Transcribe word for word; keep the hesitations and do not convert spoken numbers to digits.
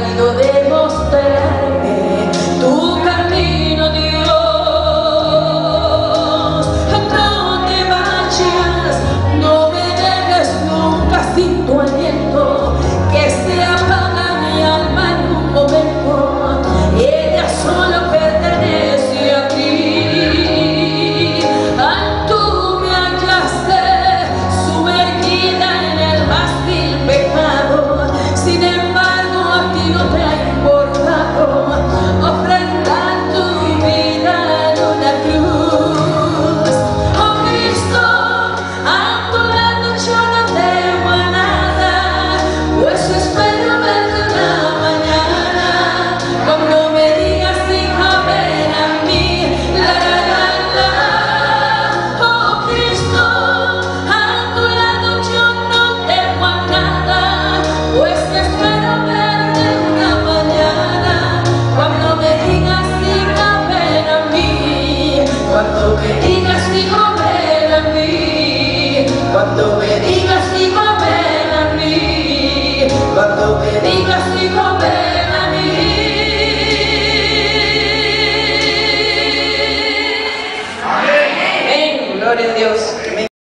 querido demostrarme tu camino, Dios. No te vayas, no me dejes nunca sin tu aliento, que se apaga mi alma en un momento. Ella solo pertenece a ti. Ah, tú me hallaste sumergida en el más vil pecado. Sin embargo, a ti no te ha importado ofrendar tu vida en una cruz. Oh Cristo, a tu lado yo no temo a nada, pues espero verte en la mañana, cuando me digas hija ven a mí, la la la la. Oh Cristo, a tu lado yo no temo a nada, pues espero verte en la mañana, cuando me digas hija ven a mí, cuando me digas hijo ven a mí, cuando me digas hijo ven a mí, cuando me digas hijo ven a mí. Amén, gloria a Dios.